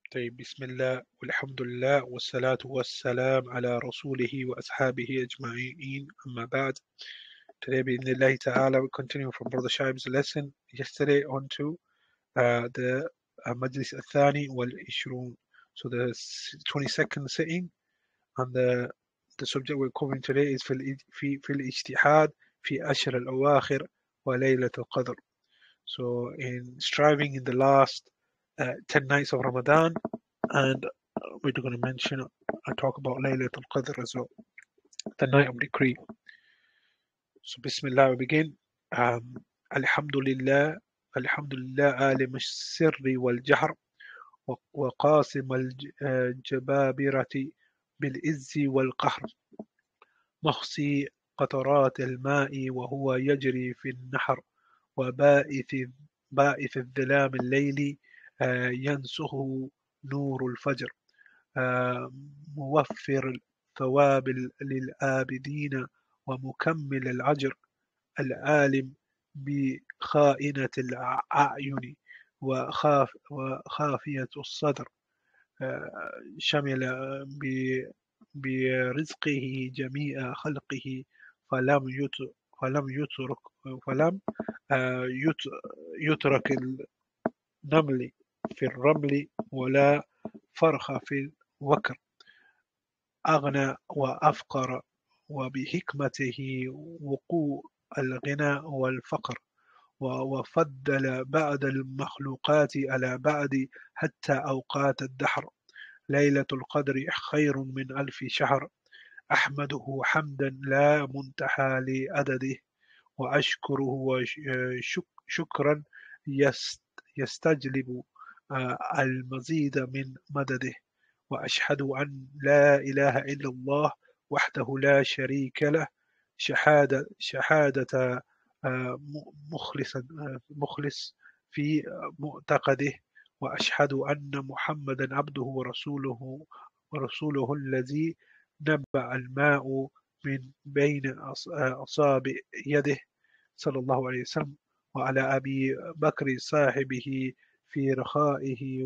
طيب بسم الله والحمد لله والصلاة والسلام على رسوله وأصحابه أجمعين أما بعد. Today بإذن الله تعالى we continue from Brother Shaib's lesson yesterday on to the Majlis الثاني والعشرون. So the 22nd sitting, and the subject we're covering today is في الاجتهاد في أشهر الأواخر وليلة القدر. So in striving in the last 10 nights of Ramadan, and we're going to mention and talk about Laylatul Qadr as well, the night of decree. So Bismillah, we begin. Alhamdulillah, Alhamdulillah, alim al-sirri wal-jahr, وقاسم الجبابرة بالعز والقهر، محصي قطرات الماء وهو يجري في النحر، وبائث الظلام الليل ينسه نور الفجر، موفر الثواب للآبدين ومكمل الأجر، العالم بخائنة الأعين وخافية الصدر، شمل برزقه جميع خلقه فلم يترك النمل في الرمل ولا فرخ في الوكر، أغنى وأفقر، وبحكمته وقوع الغنى والفقر، وفضل بعض المخلوقات على بعض حتى أوقات الدهر. ليلة القدر خير من 1000 شهر، أحمده حمدا لا منتهى لعدده، وأشكره شكرا يستجلب المزيد من مدده، وأشهد أن لا إله إلا الله وحده لا شريك له، شهادة مخلص في معتقده، وأشهد أن محمدا عبده ورسوله الذي نبع الماء من بين أصابع يده صلى الله عليه وسلم، وعلى أبي بكر صاحبه في رخائه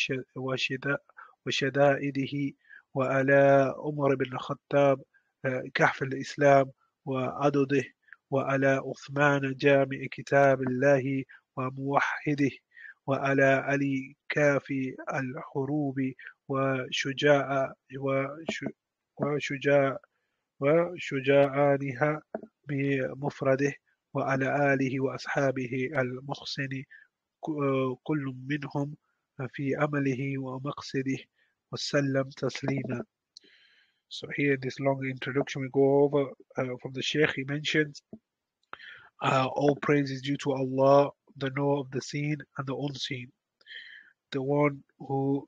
وشدائده، وعلى عمر بن الخطاب كهف الإسلام وعضده، وعلى عثمان جامع كتاب الله وموحده، وعلى علي كافي الحروب وشجاعانها بمفرده، وعلى آله وأصحابه المحسن كل منهم في أمله ومقصده وسلم تسليما. So here in this long introduction we go over from the Sheikh. He mentions all praise is due to Allah, the knower of the seen and the unseen, the one who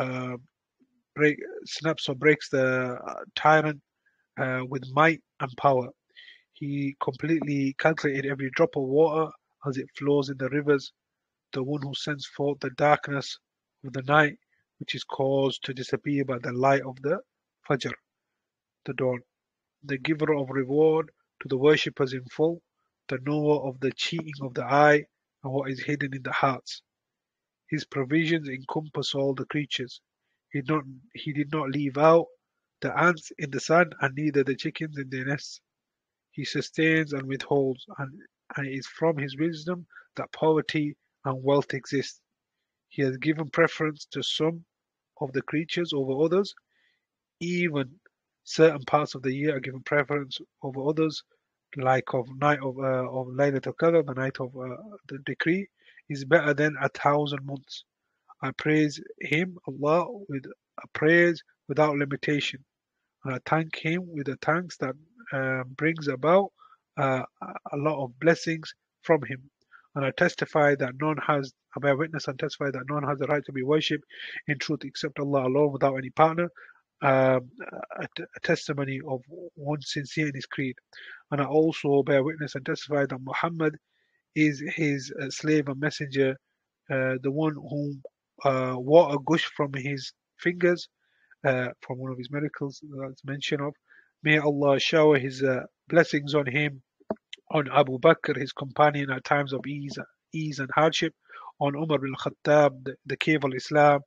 snaps or breaks the tyrant with might and power. He completely calculated every drop of water as it flows in the rivers, the one who sends forth the darkness of the night, which is caused to disappear by the light of the Fajr, the dawn, the giver of reward to the worshippers in full, the knower of the cheating of the eye and what is hidden in the hearts. His provisions encompass all the creatures. He did not leave out the ants in the sun and neither the chickens in their nests. He sustains and withholds, and it is from his wisdom that poverty and wealth exist. He has given preference to some of the creatures over others. Even certain parts of the year are given preference over others, like of night of Laylatul Qadr, the night of the decree, is better than 1,000 months. I praise Him, Allah, with a praise without limitation, and I thank Him with the thanks that brings about a lot of blessings from Him. And I testify that I bear witness and testify that none has the right to be worshipped in truth except Allah alone without any partner. A testimony of one sincere in his creed. And I also bear witness and testify that Muhammad is his slave and messenger, the one whom water gushed from his fingers, from one of his miracles that's mentioned of. May Allah shower his blessings on him, on Abu Bakr, his companion at times of ease and hardship, on Umar bin Khattab, the cave of Islam,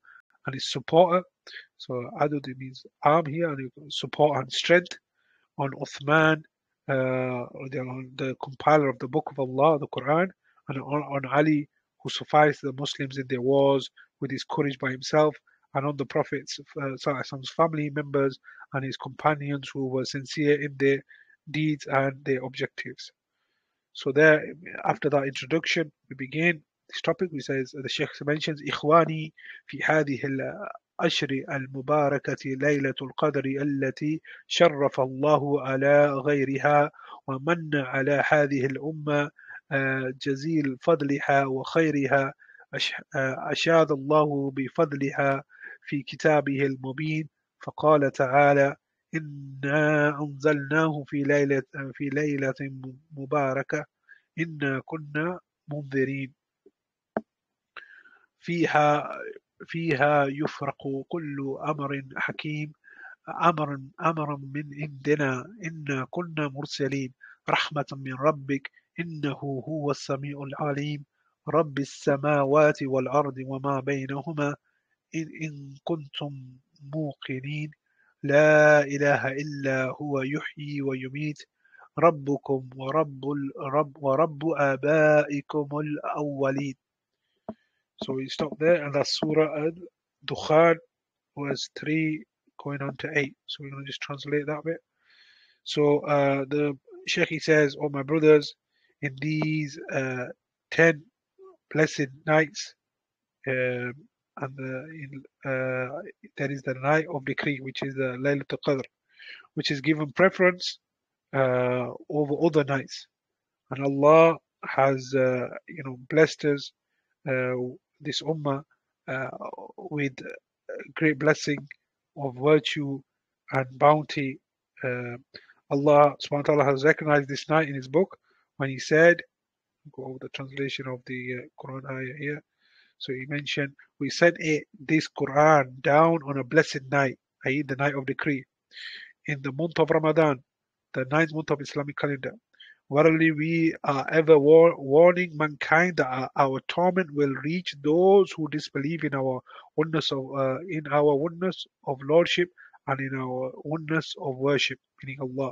and his supporter. So adud means arm here, and support and strength on Uthman, the compiler of the Book of Allah, the Quran, and on Ali, who sufficed the Muslims in their wars with his courage by himself, and on the Prophet's family members and his companions who were sincere in their deeds and their objectives. So there, after that introduction, we begin this topic. We says the Sheikh mentions إخواني في هذه الأشر المباركة ليلة القدر التي شرف الله على غيرها ومن على هذه الأمة جزيل فضلها وخيرها أشاد الله بفضلها في كتابه المبين فقال تعالى إنا أنزلناه في ليلة مباركة إنا كنا منذرين فيها يفرق كل أمر حكيم أمر من عندنا إنا كنا مرسلين رحمة من ربك إنه هو السميع العليم رب السماوات والأرض وما بينهما إن كنتم موقنين لا إله إلا هو يحيي ويميت ربكم ورب آبائكم الأولين. So we stop there, and that's Surah Al-Dukhan, verse 3 going on to 8. So we're going to just translate that bit. So the Sheikh, he says, "Oh my brothers, in these 10 blessed nights, and there is the night of decree, which is the Laylatul Qadr, which is given preference over other nights, and Allah has blessed us, this ummah, with great blessing of virtue and bounty. Allah subhanahu wa ta'ala has recognized this night in his book when he said, go over the translation of the Quran ayah here. So he mentioned, we sent this Quran down on a blessed night, i.e. the night of decree, in the month of Ramadan, the ninth month of Islamic calendar. Verily, we are ever warning mankind that our torment will reach those who disbelieve in our oneness of lordship and in our oneness of worship, meaning Allah.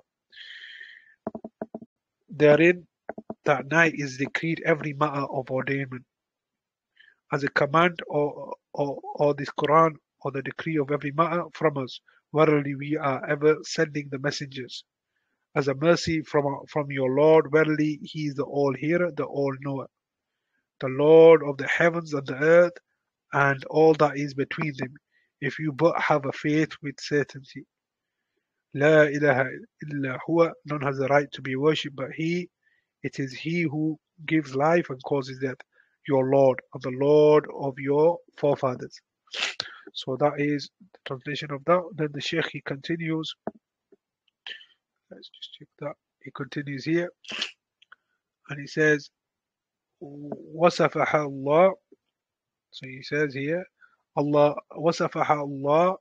Therein, that night is decreed every matter of ordainment, as a command or this Quran or the decree of every matter from us. Verily, we are ever sending the messengers as a mercy from your Lord. Verily, He is the All-Hearer, the All-Knower, the Lord of the heavens and the earth, and all that is between them, if you but have a faith with certainty. La ilaha illa huwa, none has the right to be worshipped but He. It is He who gives life and causes death, your Lord, and the Lord of your forefathers. So that is the translation of that. Then the Sheikh, he continues. Let's just check that. He continues here, and he says, وصفها Allah. So he says here, Allah وصفها Allah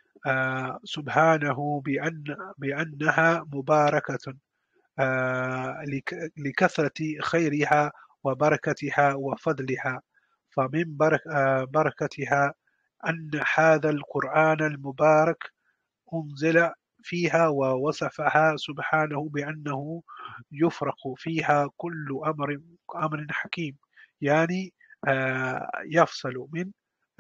سبحانه بأنها مباركة لكثرة خيرها وبركتها وفضلها. فمن بركتها أن هذا القرآن المبارك أنزل فيها، ووصفها سبحانه بأنه يفرق فيها كل أمر حكيم، يعني يفصل من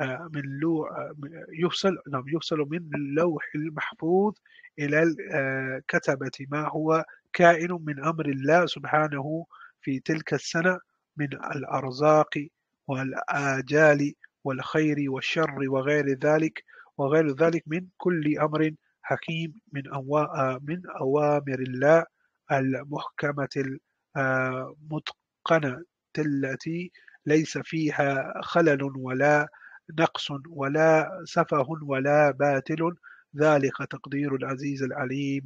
يفصل من اللوح المحفوظ إلى الكتبة ما هو كائن من أمر الله سبحانه في تلك السنة من الأرزاق والآجال والخير والشر وغير ذلك من كل أمر حكيم من أوامر الله المحكمة المتقنة التي ليس فيها خلل ولا نقص ولا سفه ولا باطل، ذلك تقدير العزيز العليم.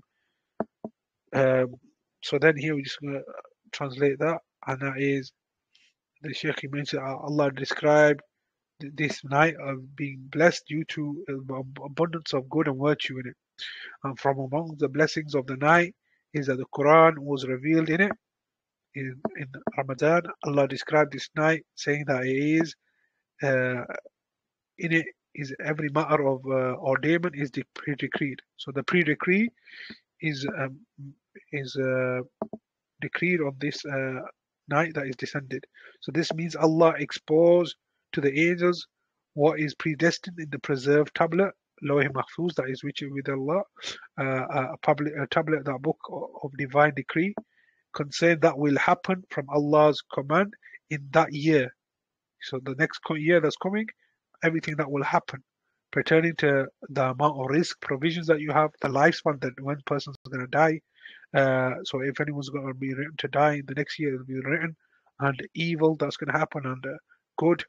So then here we just going to translate that, and that is, the Sheikh mentioned Allah described this night of being blessed due to abundance of good and virtue in it. And from among the blessings of the night is that the Quran was revealed in it. In Ramadan, Allah described this night saying that it is in it is every matter of ordainment is pre-decreed. So the pre-decree is decreed on this night that is descended. So this means Allah exposed to the angels what is predestined in the preserved tablet, Lawh Mahfuz, that is which is with Allah, a tablet, that book of divine decree, concern that will happen from Allah's command in that year. So the next year that's coming, everything that will happen pertaining to the amount of risk provisions that you have, the lifespan that one person's going to die. So if anyone's going to be written to die in the next year, it'll be written, and evil that's going to happen, and good,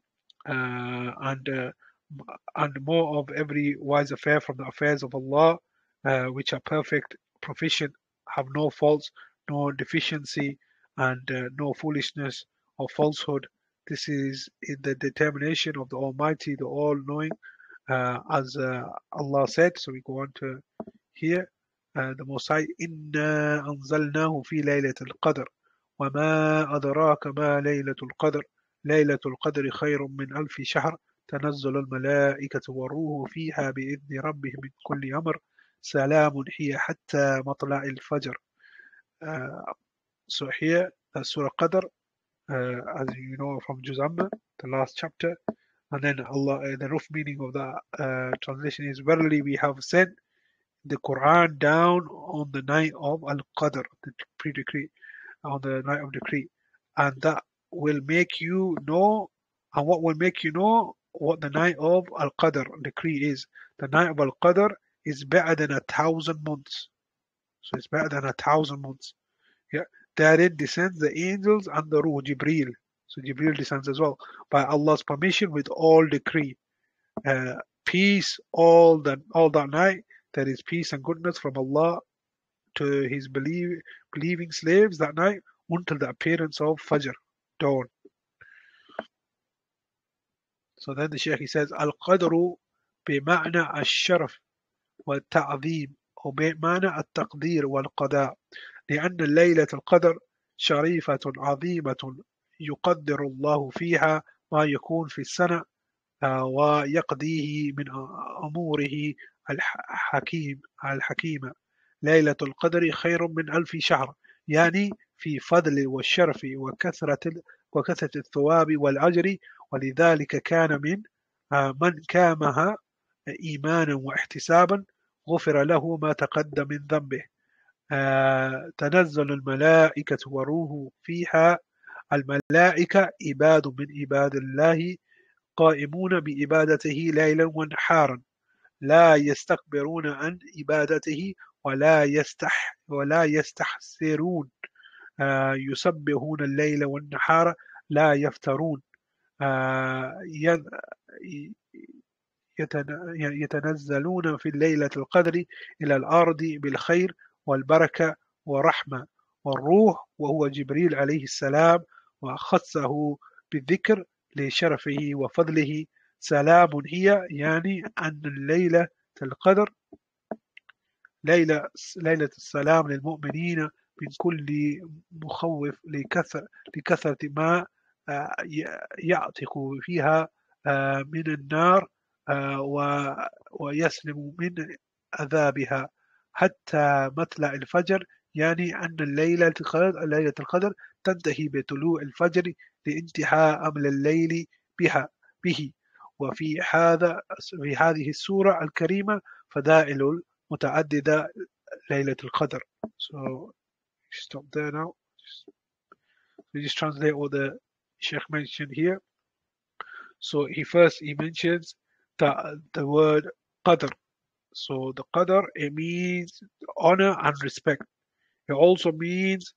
and more of every wise affair from the affairs of Allah, which are perfect, proficient, have no faults, no deficiency, and no foolishness or falsehood. This is in the determination of the Almighty, the All-Knowing, as Allah said. So we go on to here. The Most High, إِنَّا أَنزَلْنَاهُ فِي لَيْلَةِ الْقَدْرِ وَمَا أَدْرَاكَ مَا لَيْلَةُ الْقَدْرِ لَيْلَةُ الْقَدْرِ خَيْرٌ مِّنْ أَلْفِ شَهْرٍ تنزل الملائكة والروح فيها بإذن ربهم من كل أمر سلام هي حتى مطلع الفجر. So here, Surah Qadr, as you know from Juz Amma, the last chapter, and then Allah, the rough meaning of the translation is, verily we have sent the Quran down on the night of Al-Qadr, the pre-decree, on the night of decree, and that will make you know, and what will make you know what the night of Al-Qadr decree is. The night of Al-Qadr is better than 1,000 months. So it's better than 1,000 months. Yeah. Therein descends the angels and the Ruh, Jibreel. So Jibreel descends as well by Allah's permission with all decree. Peace all that night. There is peace and goodness from Allah to His believing slaves that night until the appearance of Fajr, dawn. So then the Shaykh, he says, Al-Qadru بمعنى الشرف والتعظيم وبمعنى التقدير والقضاء لأن ليلة القدر شريفة عظيمة يقدر الله فيها ما يكون في السنة ويقضيه من أموره الحكيمة. ليلة القدر خير من 1000 شهر، يعني في فضل والشرف وكثرة الثواب والأجر، ولذلك كان من كامها إيمانا واحتسابا غفر له ما تقدم من ذنبه. تنزل الملائكة وروح فيها. الملائكة عباد من عباد الله قائمون بعبادته ليلا ونهارا لا يستكبرون عن عبادته ولا يستحسرون يسبحون الليل والنهار لا يفترون يتنزلون في الليلة القدر إلى الأرض بالخير والبركة والرحمة والروح وهو جبريل عليه السلام، وخصه بالذكر لشرفه وفضله. سلام هي، يعني أن الليلة القدر ليلة السلام للمؤمنين من كل مخوف لكثرة ما يعتق فيها من النار ويسلم من عذابها حتى مطلع الفجر، يعني أن ليلة القدر تنتهي بطلوع الفجر لانتهاء أمل الليل به. وفي هذه السورة الكريمة فضائل متعددة ليلة القدر. So stop there now. We just translate what the Sheikh mentioned here. So he mentions the word qadr. So the qadr, it means honor and respect. It also means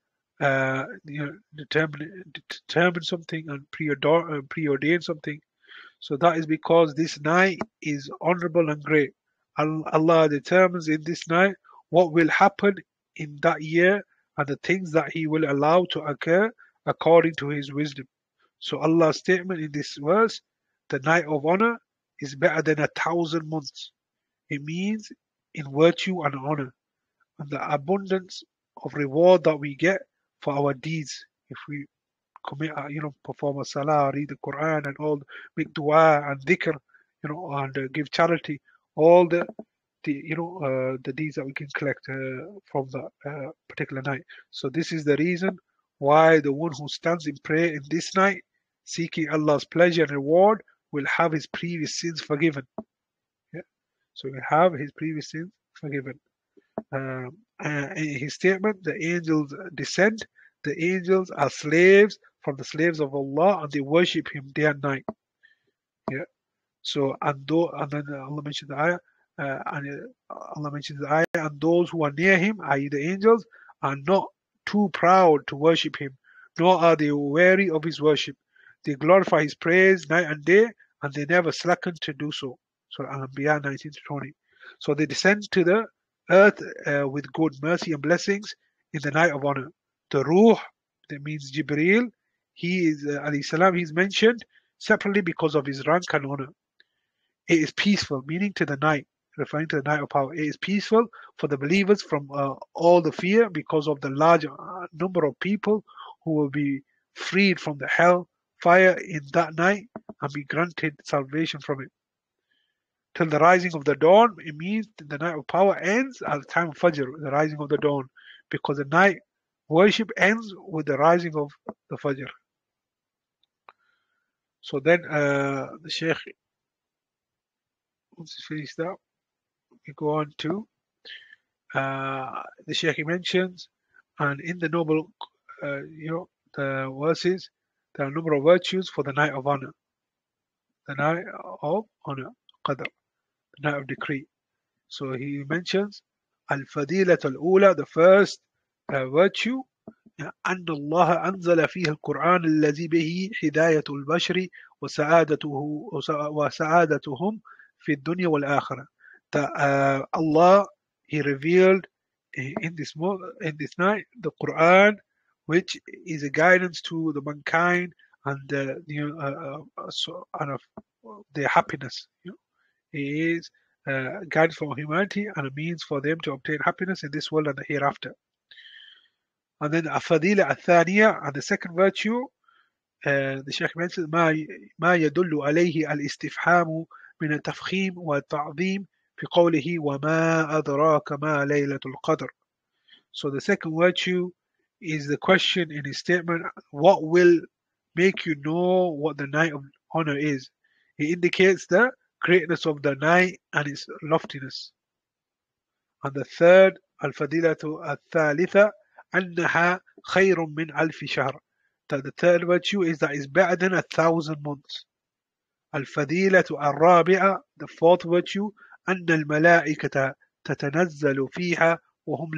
determine something and preordain something. So that is because this night is honorable and great. Allah determines in this night what will happen in that year and the things that He will allow to occur according to His wisdom. So Allah's statement in this verse, the night of honor is better than 1,000 months. It means in virtue and honor and the abundance of reward that we get for our deeds. If we commit, perform a salah, read the Quran and all, make dua and dhikr, and give charity. All the the deeds that we can collect from that particular night. So this is the reason why the one who stands in prayer in this night, seeking Allah's pleasure and reward, will have his previous sins forgiven. Yeah? So he will have his previous sins forgiven. In his statement, the angels descend. The angels are slaves from the slaves of Allah, and they worship Him day and night. Yeah. So and then Allah mentioned the ayah. Allah mentions the ayah, and those who are near him, i.e., the angels, are not too proud to worship him, nor are they weary of his worship. They glorify his praise night and day, and they never slacken to do so. So Al-Anbiya 19-20. So they descend to the earth with good mercy and blessings in the night of honor. The Ruh, that means Jibreel, he is alayhi salam, he's mentioned separately because of his rank and honor. It is peaceful, meaning to the night, referring to the night of power. It is peaceful for the believers from all the fear because of the large number of people who will be freed from the hell fire in that night and be granted salvation from it. Till the rising of the dawn, it means the night of power ends at the time of Fajr, the rising of the dawn, because the night worship ends with the rising of the Fajr. So then the Shaykh, once he finished that, we go on to the Shaykh mentions, and in the noble, the verses, there are a number of virtues for the night of honor, the night of honor, Qadr, the night of decree. So he mentions Al-Fadilat al-Ula, the first virtue, أن الله أنزل فيه القرآن الذي به هداية البشر وسعادتهم في الدنيا والآخرة. That Allah, He revealed in this night the Quran, which is a guidance to the mankind and their happiness. It is guidance for humanity and a means for them to obtain happiness in this world and the hereafter. And then Afadila Athaniya, and the second virtue, the Shaykh mentions ما يدل عليه الاستفهام من التفخيم والتعظيم في قوله وما أدراك ما ليلة القدر. So the second virtue is the question in his statement, what will make you know what the night of honor is? It indicates the greatness of the night and its loftiness. And the third, الفضيلة الثالثة أنها خير من ألف شهر. That the third virtue is that it's better than 1,000 months. الفضيلة الرابعة, the fourth virtue, أن الملائكة تتنزل فيها وهم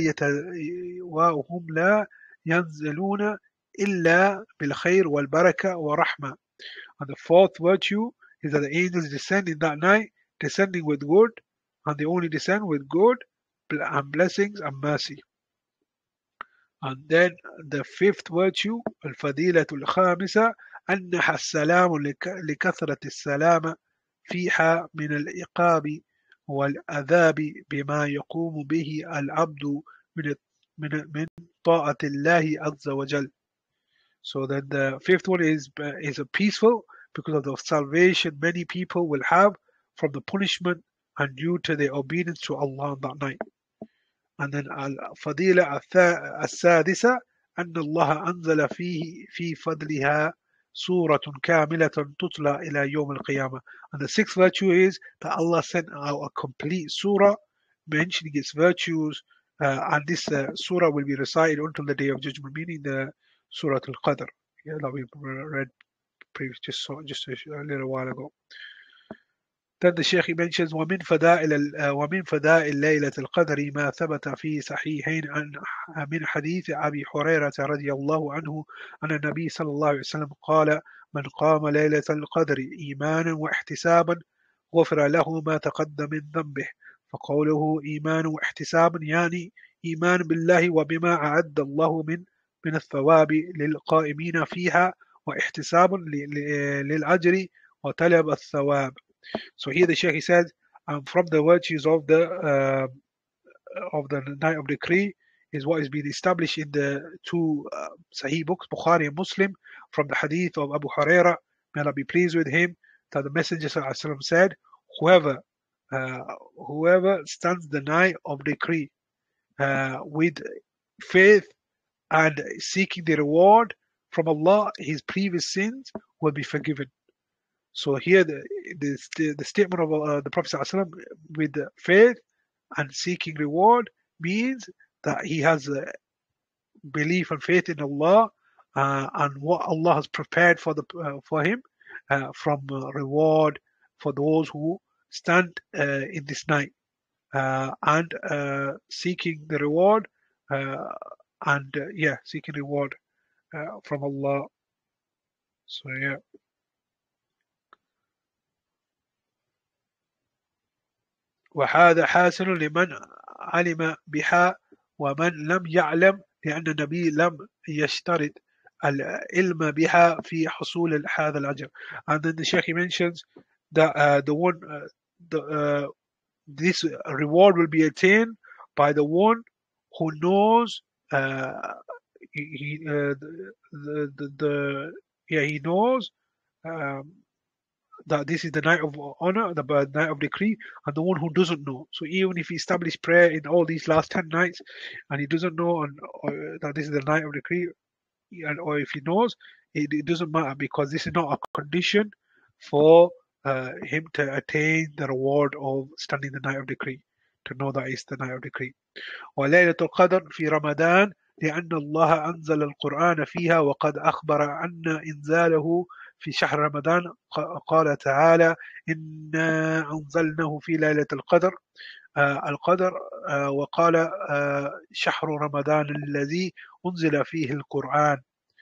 لا ينزلون إلا بالخير والبركة ورحمة. And the fourth virtue is that the angels descend in that night, descending with good, and they only descend with good and blessings and mercy. And then the fifth virtue, الفضيلة الخامسة أنها السلام لكثرة السلام فيها من العقاب والعذاب بما يقوم به العبد من طاعة الله عز وجل. So then the fifth one is a peaceful because of the salvation many people will have from the punishment and due to their obedience to Allah on that night. And then الفضيلة السادسة أن الله أنزل في فضلها سورة كاملة تتلى إلى يوم القيامة. And the sixth virtue is that Allah sent out a complete surah mentioning its virtues, and this surah will be recited until the day of judgment, meaning the Surah Al-Qadr, that we read just a little while ago. Then the Shaykh mentions ومن فضائل ليلة القدر ما ثبت في صحيحين من حديث أبي هريرة رضي الله عنه أن النبي صلى الله عليه وسلم قال من قام ليلة القدر إيمانا واحتسابا غفر له ما تقدم من ذنبه. فقوله إيمان واحتساب يعني إيمان بالله وبما أعد الله من الثواب للقائمين فيها واحتساب للأجر وطلب الثواب. So here the Shaykh says, from the virtues of the night of decree is what is being established in the two Sahih books, Bukhari and Muslim, from the hadith of Abu Hurairah, may Allah be pleased with him, that the Messenger ﷺ said, whoever whoever stands the night of decree with faith and seeking the reward from Allah, his previous sins will be forgiven. So here the statement of the Prophet ﷺ with faith and seeking reward means that he has belief and faith in Allah and what Allah has prepared for him from reward for those who stand in this night and seeking the reward seeking reward from Allah. So yeah. وهذا حاصل لمن علم بها ومن لم يعلم لأن النبي لم يشترط العلم بها في حصول هذا الأجر. And then the Shaykh mentions that this reward will be attained by the one who knows he knows that this is the night of honor, the night of decree, and the one who doesn't know. So even if he established prayer in all these last 10 nights and he doesn't know that this is the night of decree, or if he knows, it doesn't matter, because this is not a condition for him to attain the reward of standing the night of decree, to know that it's the night of decree. وليلة القدر في رمضان لأن الله أنزل القرآن فيها وقد أخبر أن إنزاله في شهر رمضان قال تعالى إنا أنزلناه في ليلة القدر القدر وقال شهر رمضان الذي أنزل فيه القرآن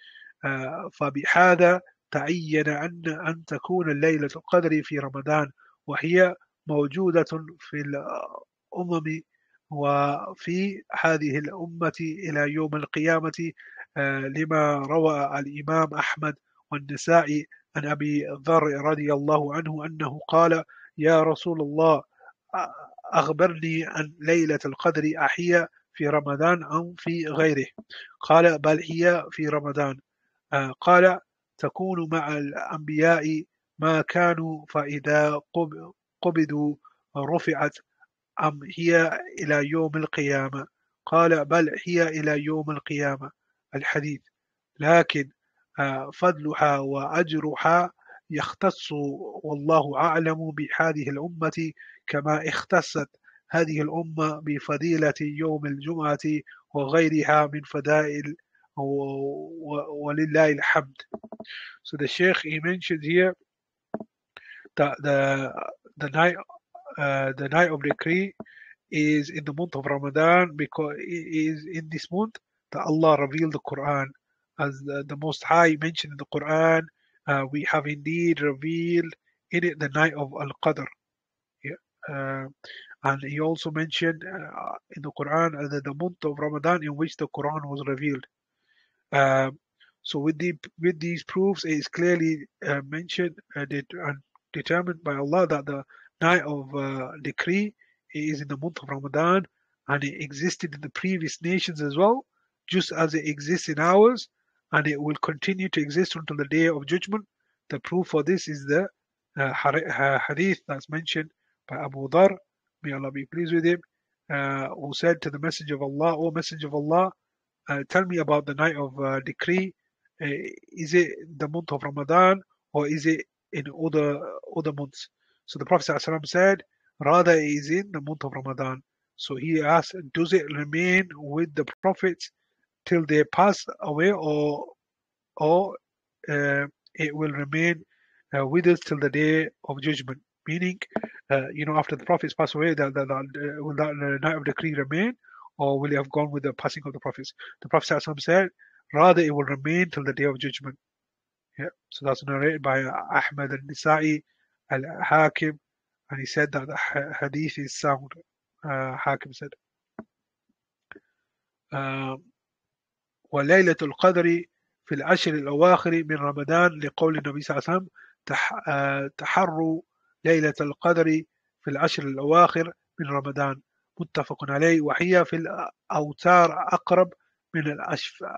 فبهذا تعين أن تكون ليلة القدر في رمضان وهي موجودة في الأمم وفي هذه الأمة إلى يوم القيامة لما روى الإمام أحمد والنسائي عن أبي ذر رضي الله عنه أنه قال يا رسول الله أخبرني عن ليلة القدر أهي في رمضان أم في غيره؟ قال بل هي في رمضان. قال تكون مع الأنبياء ما كانوا فإذا قبضوا رفعت أم هي إلى يوم القيامة؟ قال بل هي إلى يوم القيامة الحديث. لكن فضلها وأجرها يختص والله أعلم بهذه الأمة كما اختصت هذه الأمة بفضيلة يوم الجمعة وغيرها من فضائل ولله الحمد. So the Sheikh, he mentioned here that the night of decree is in the month of Ramadan, because it is in this month that Allah revealed the Quran. As the Most High mentioned in the Quran, we have indeed revealed in it the night of Al-Qadr. And he also mentioned in the Quran the month of Ramadan in which the Quran was revealed. So with these proofs, it is clearly mentioned and determined by Allah that the night of decree is in the month of Ramadan, and it existed in the previous nations as well, just as it exists in ours, and it will continue to exist until the day of judgment. The proof for this is the hadith that's mentioned by Abu Dhar, may Allah be pleased with him, who said to the Messenger of Allah, O Messenger of Allah, tell me about the night of decree. Is it the month of Ramadan or is it in other months? So the Prophet ﷺ said, rather it is in the month of Ramadan. So he asked, does it remain with the prophets till they pass away, or it will remain with us till the day of judgment? Meaning, after the prophets pass away, will that night of decree remain, or will it have gone with the passing of the prophets? The Prophet ﷺ said, rather it will remain till the day of judgment. Yeah. So that's narrated by Ahmad al-Nisa'i al-Hakim, and he said that the hadith is sound. Hakim said, وليلة القدر في العشر الأواخر من رمضان لقول النبي صلى الله عليه وسلم تحروا ليلة القدر في العشر الأواخر من رمضان متفق عليه وهي في الأوتار أقرب من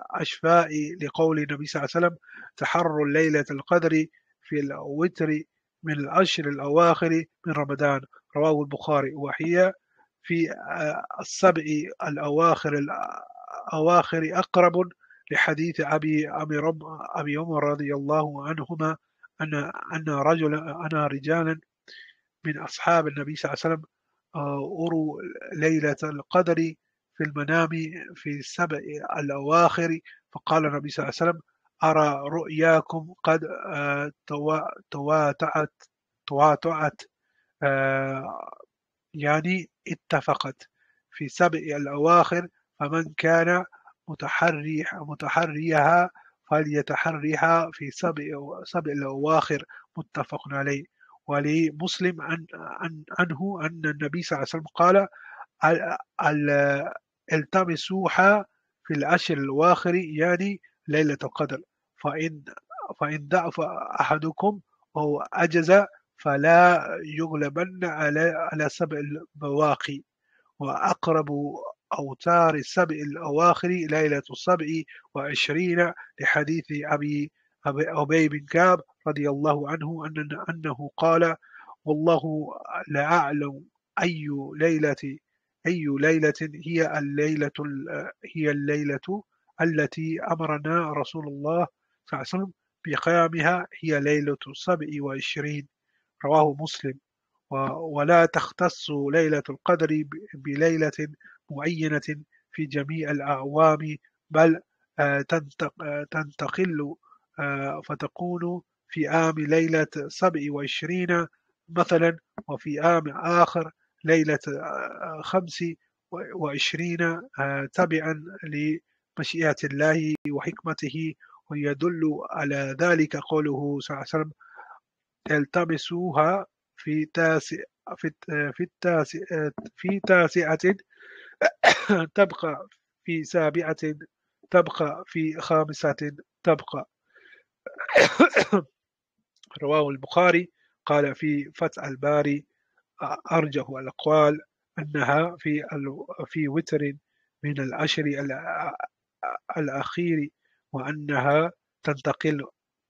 الأشفاء لقول النبي صلى الله عليه وسلم تحروا ليلة القدر في الوتر من العشر الأواخر من رمضان رواه البخاري وهي في السبع الأواخر أقرب لحديث أبي عمر رضي الله عنهما أن رجالا من أصحاب النبي صلى الله عليه وسلم أروا ليلة القدر في المنام في السبع الأواخر فقال النبي صلى الله عليه وسلم أرى رؤياكم قد تواتعت يعني اتفقت في سبع الأواخر فمن كان متحريها فليتحريها في سبع الأواخر متفق عليه. ولمسلم عنه أن النبي صلى الله عليه وسلم قال التمسوها في العشر الأواخر يعني ليلة القدر فإن ضعف أحدكم أو عجز فلا يغلبن على سبع البواقي وأقرب أوتار السبع الأواخر ليلة 27 لحديث أبي بن كعب رضي الله عنه أنه قال والله لا أعلم أي ليلة هي الليلة التي أمرنا رسول الله صلى الله عليه وسلم بقيامها هي ليلة 27 رواه مسلم. ولا تختص ليلة القدر بليلة معينة في جميع الأعوام بل تنتقل فتكون في عام ليلة 27 مثلا وفي عام آخر ليلة 25 تبعا لمشيئة الله وحكمته. ويدل على ذلك قوله صلى الله عليه وسلم التمسوها في تاسعة تبقى في سابعة تبقى في خامسة تبقى رواه البخاري قال في فتح الباري أرجح الأقوال أنها في وتر من العشر الأخير وأنها تنتقل.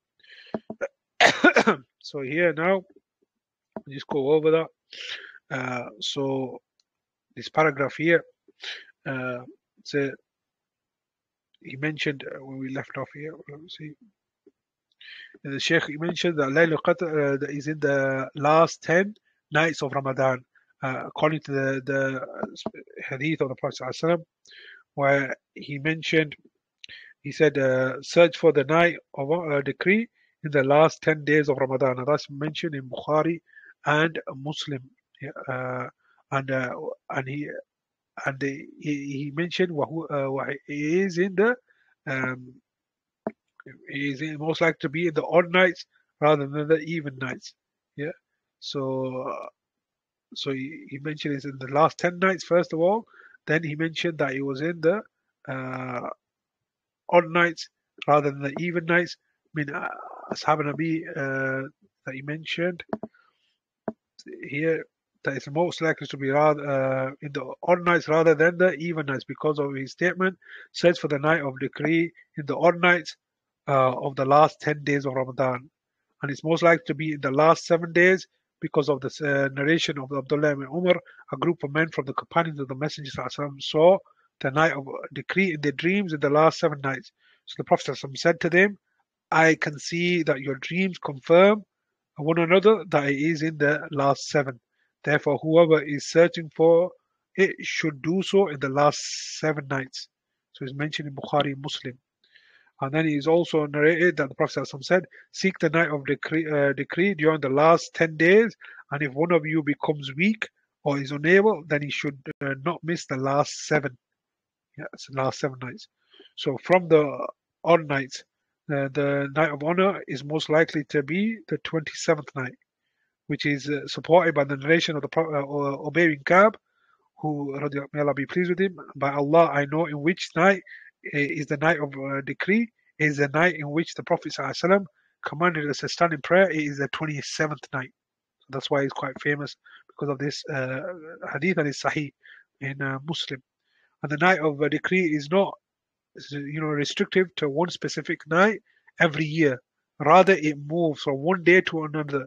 So here now just go over that. So this paragraph here, so he mentioned when we left off here, let me see. The Sheikh mentioned that Layl al-Qadr is in the last 10 nights of Ramadan, according to the hadith of the Prophet ﷺ, where he mentioned, he said, search for the night of decree in the last 10 days of Ramadan. And that's mentioned in Bukhari and Muslim. And he mentioned he is in the he is most likely to be in the odd nights rather than the even nights. Yeah. So he mentioned it's in the last 10 nights first of all. Then he mentioned that it was in the odd nights rather than the even nights. I mean, Ashab Nabi that he mentioned here, that it's most likely to be rather in the odd nights rather than the even nights, because of his statement says for the night of decree in the odd nights of the last 10 days of Ramadan, and it's most likely to be in the last 7 days because of the narration of Abdullah ibn Umar. A group of men from the companions of the Messenger saw the night of decree in their dreams in the last 7 nights. So the Prophet said to them, I can see that your dreams confirm one another that it is in the last 7. Therefore, whoever is searching for it should do so in the last 7 nights. So it's mentioned in Bukhari and Muslim. And then it is also narrated that the Prophet said, seek the night of decree during the last 10 days, and if one of you becomes weak or is unable, then he should not miss the last 7. Yeah, it's the last 7 nights. So from the odd nights, the night of honor is most likely to be the 27th night, which is supported by the narration of the Ubay bin Ka'b, who, may Allah be pleased with him, by Allah, I know in which night is the night of decree, is the night in which the Prophet ﷺ commanded us to stand in prayer. It is the 27th night. So that's why it's quite famous, because of this hadith, and it's Sahih in Muslim. And the night of decree is not restrictive to one specific night every year. Rather, it moves from one day to another.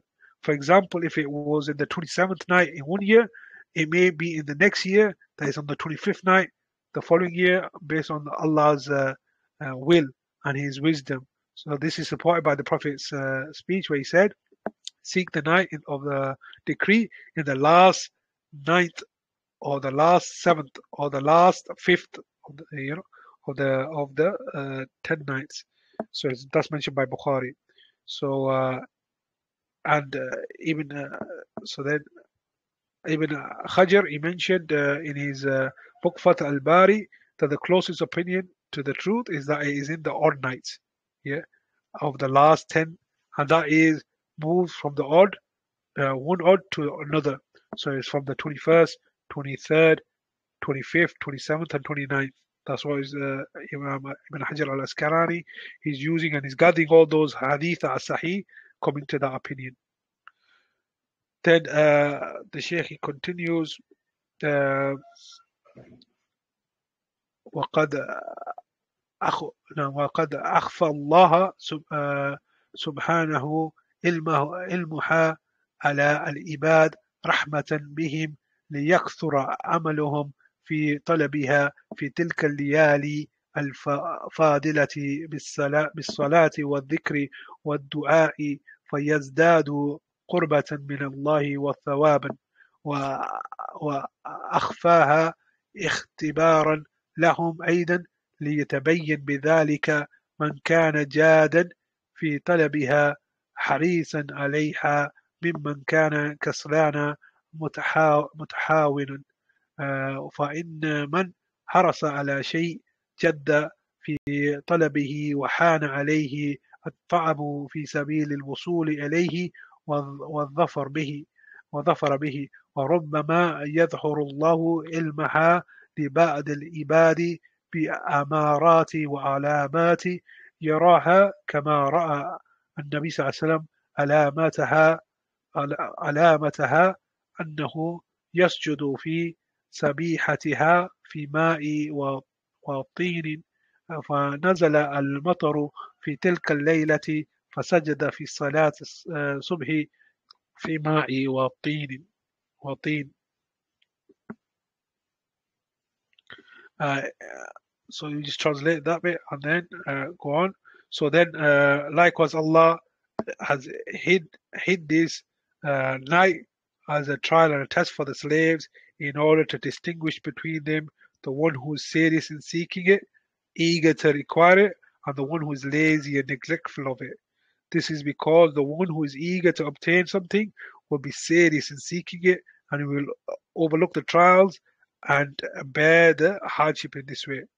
For example, if it was in the 27th night in one year, it may be in the next year that is on the 25th night the following year, based on Allah's will and His wisdom. So this is supported by the Prophet's speech where he said, "Seek the night of the decree in the last ninth, or the last seventh, or the last fifth of the, of the 10 nights." So that's mentioned by Bukhari. So and even so then Ibn Hajar, he mentioned in his book Fath al-Bari that the closest opinion to the truth is that it is in the odd nights, yeah, of the last 10, and that is moved from the odd, one odd to another. So it's from the 21st, 23rd, 25th, 27th, and 29th. That's what is Imam Ibn Hajar al-Asqalani he's using, and he's gathering all those hadith as-sahih coming to that opinion. Then the Shaykh he continues, وقد وقد أخفى الله سبحانه علمها على العباد رحمة بهم ليكثر عملهم في طلبها في تلك الليالي الفاضلة بالصلاة والذكر والدعاء، فيزدادوا قربة من الله وثوابا، وأخفاها اختبارا لهم أيضا ليتبين بذلك من كان جادا في طلبها حريصا عليها ممن كان كسلانا متحاونا. فإن من حرص على شيء جد في طلبه وحان عليه التعب في سبيل الوصول إليه والظفر به وربما يظهر الله علمها لبعض العباد بأمارات وعلامات يراها، كما رأى النبي صلى الله عليه وسلم علامتها أنه يسجد في سبيحتها في ماء وطين، فنزل المطر في تلك الليلة فسجد في صلاة الصبح في ماء وطين. So you just translate that bit and then go on. So then likewise Allah has hid this night as a trial and a test for the slaves, in order to distinguish between them the one who is serious in seeking it, eager to require it, and the one who is lazy and neglectful of it. This is because the one who is eager to obtain something will be serious in seeking it, and will overlook the trials and bear the hardship in this way.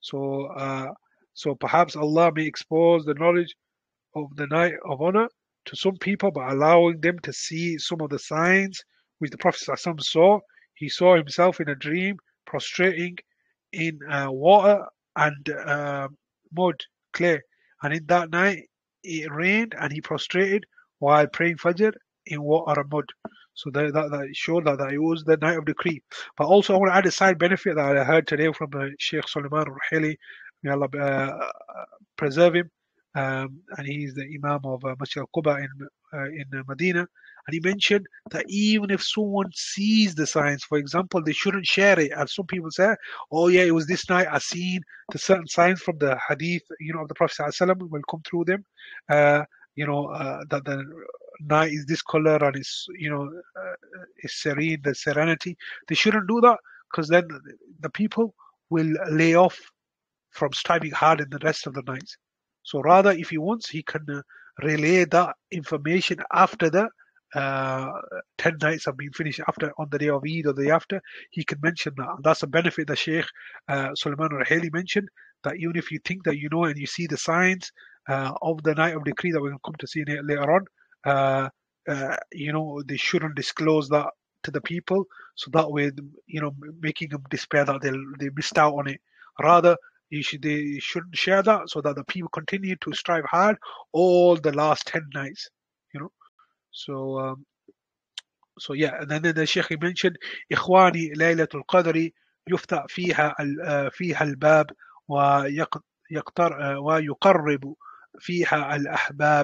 So perhaps Allah may expose the knowledge of the night of honor to some people by allowing them to see some of the signs which the Prophet ﷺ saw. He saw himself in a dream prostrating in water and mud, clay, and in that night it rained and he prostrated while praying Fajr in water and mud. So that showed that it was the night of decree. But also I want to add a side benefit that I heard today from Sheikh Sulaiman al-Ruhaili, may Allah preserve him, and he's the Imam of Masjid al-Quba in Medina. And he mentioned that even if someone sees the signs, for example, they shouldn't share it. As some people say, oh yeah, it was this night I seen the certain signs from the hadith, of the Prophet ﷺ will come through them. That the night is this color and it's serene, the serenity. They shouldn't do that, because then the people will lay off from striving hard in the rest of the nights. So rather, if he wants, he can relay that information after the 10 nights have been finished, after on the day of Eid or the day after. He can mention that, and that's a benefit that Sheikh Sulaiman al-Ruhaili mentioned, that even if you think that you know and you see the signs of the night of decree that we're going to come to see later on, they shouldn't disclose that to the people, so that way, making them despair that they missed out on it. Rather, they shouldn't share that, so that the people continue to strive hard all the last 10 nights. So yeah, and then the Sheikh mentioned, إخواني ليلة القدر يفتح فيها الباب ويقرب فيها الأحباب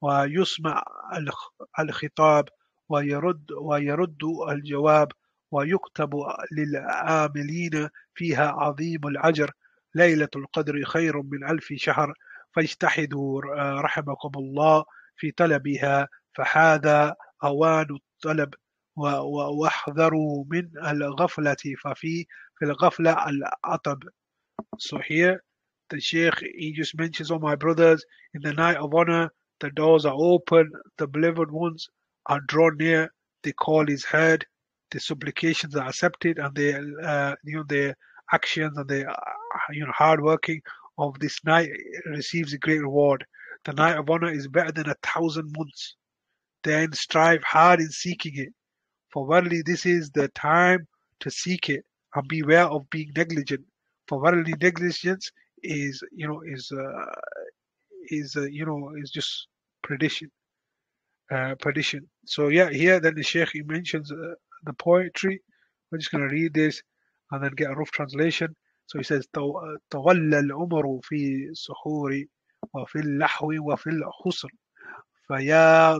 ويسمع الخطاب ويرد الجواب ويكتب للعاملين فيها عظيم الأجر. ليلة القدر خير من 1000 شهر، فاجتهدوا رحمكم الله في طلبها، فهذا أوان الطلب، واحذروا من الغفلة، في الغفلة العطب. So here the Sheikh, he just mentions, oh my brothers, in the night of honor, the doors are open, the beloved ones are drawn near, the call is heard, the supplications are accepted, and the actions and the hard working of this night receives a great reward. The night of honor is better than 1,000 months. Then strive hard in seeking it, for verily this is the time to seek it, and beware of being negligent. For verily negligence is is just perdition. Perdition. So yeah, here then the Sheikh, he mentions the poetry. We're just going to read this and then get a rough translation. So he says, طول العمر في السحور وفي اللحو وفي الخسر، فيا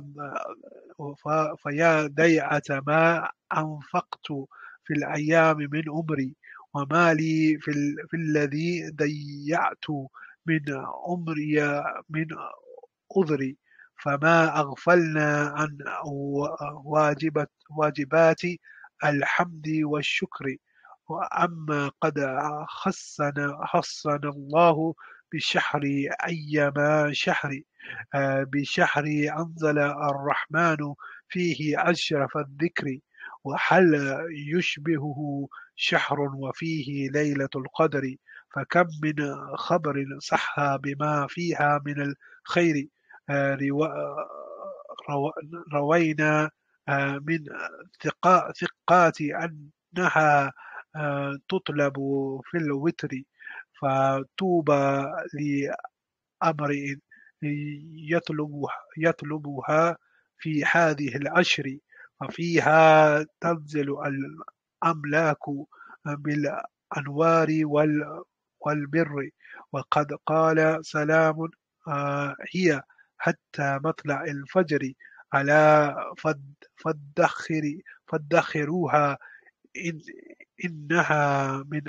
فيا ضيعة ما أنفقت في الأيام من عمري، وما لي في الذي ضيعت من عمري من عذري، فما أغفلنا عن واجبات الحمد والشكر، وأما قد خصنا الله بشهر أيما شهر، بشهر أنزل الرحمن فيه أشرف الذكر، وهل يشبهه شهر وفيه ليلة القدر، فكم من خبر صح بما فيها من الخير، روينا من ثقات أنها تطلب في الوتر، فطوبى لأمر يطلبها في هذه الأشهر، وفيها تنزل الأملاك بالأنوار والبر، وقد قال سلام هي حتى مطلع الفجر، ألا فادخروها إنها من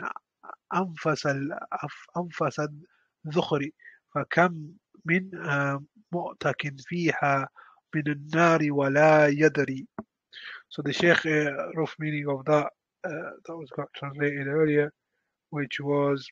أنفس الذخر، فكم من مؤتك فيها من النار ولا يدري. So the Sheikh, rough meaning of that that was got translated earlier, which was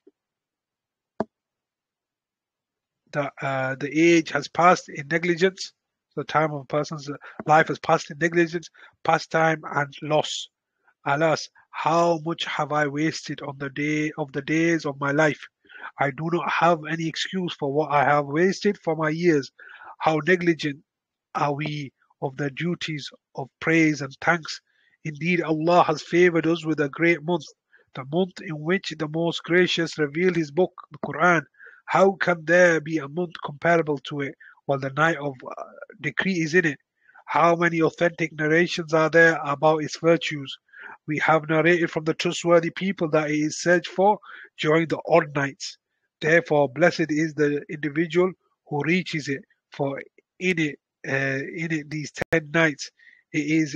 that the age has passed in negligence. The time of a person's life has passed in negligence, pastime, and loss. Alas, how much have I wasted on the days of my life? I do not have any excuse for what I have wasted for my years. How negligent are we of the duties of praise and thanks. Indeed, Allah has favored us with a great month, the month in which the Most Gracious revealed His book, the Quran. How can there be a month comparable to it, while the night of decree is in it? How many authentic narrations are there about its virtues? We have narrated from the trustworthy people that it is searched for during the odd nights. Therefore, blessed is the individual who reaches it, for in it these 10 nights, it is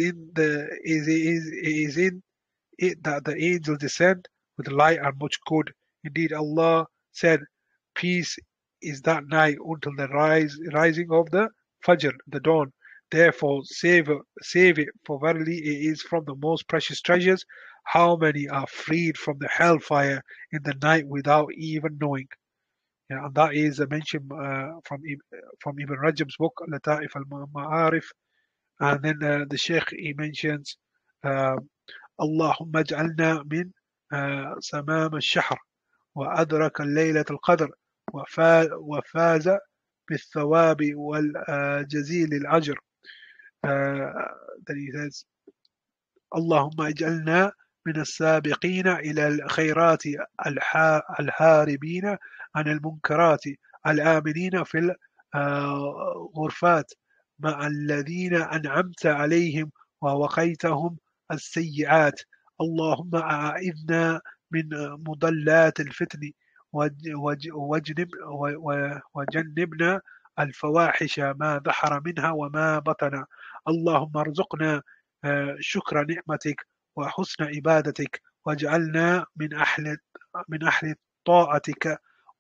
in it that the angels descend with light and much good. Indeed, Allah said, peace is that night until the rising of the Fajr, the dawn. Therefore, save it, for verily it is from the most precious treasures. How many are freed from the hellfire in the night without even knowing? Yeah, and that is a mention from Ibn Rajab's book, Lata'if al-Ma'arif. And then the Sheikh, he mentions, Allahumma ij'alna min samam al-shahr, وأدرك الليلة القدر، وفاز بالثواب والجزيل الأجر. Then he says, اللهم اجعلنا من السابقين إلى الخيرات الهاربين عن المنكرات الآمنين في الغرفات مع الذين أنعمت عليهم ووقيتهم السيئات. اللهم أعذنا من مضلات الفتن وجنبنا الفواحش ما ظهر منها وما بطن. اللهم ارزقنا شكر نعمتك وحسن عبادتك، واجعلنا من أهل طاعتك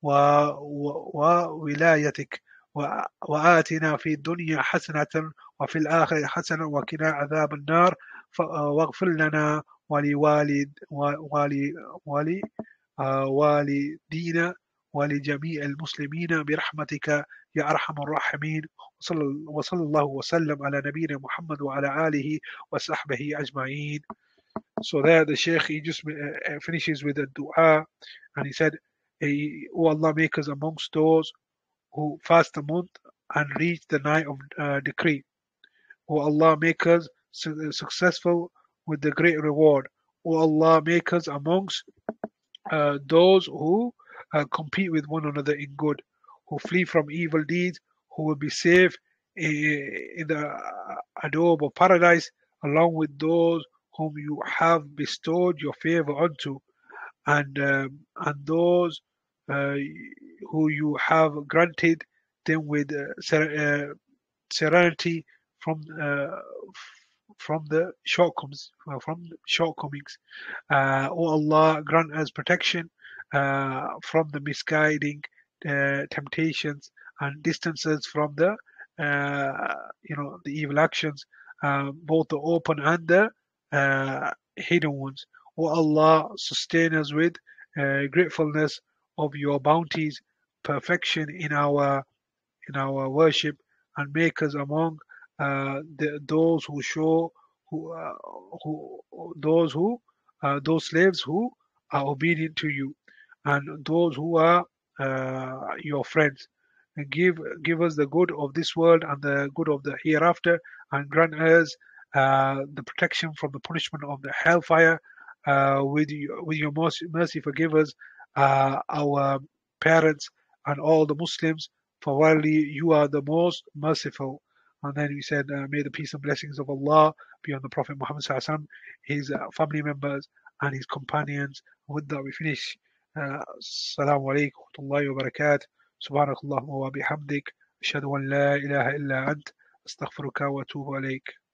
وولايتك. وآتنا في الدنيا حسنة وفي الآخرة حسنة وقنا عذاب النار. واغفر لنا ولوالد ولي ولي والدينا ولجميع المسلمين برحمتك يا أرحم الراحمين. وصلى الله وسلم على نبينا محمد وعلى آله وصحبه أجمعين. So there the Shaykh, he just finishes with a dua, and he said, "O Allah, make us amongst those who fast a month and reach the night of decree. O Allah, make us successful with the great reward. O Allah, make us amongst those who compete with one another in good, who flee from evil deeds, who will be safe in the adobe of paradise, along with those whom you have bestowed your favor unto, and those uh, who you have granted them with serenity from the shortcomings. O Allah, grant us protection from the misguiding temptations, and distances from the the evil actions, both the open and the hidden ones. O Allah, sustain us with gratefulness of your bounties, perfection in our worship, and make us among those who show who, who those slaves who are obedient to you, and those who are your friends. And give us the good of this world and the good of the hereafter, and grant us the protection from the punishment of the hellfire. With your mercy, forgive us our parents and all the Muslims, for verily you are the most merciful. And then we said, may the peace and blessings of Allah be on the Prophet Muhammad Sallallahu Alaihi Wasallam, his family members and his companions. With that we finish. Assalamu alaikum wa rahmatullahi wa barakatuh. سبحانك اللهم وبحمدك أشهد أن لا إله إلا أنت أستغفرك وأتوب إليك.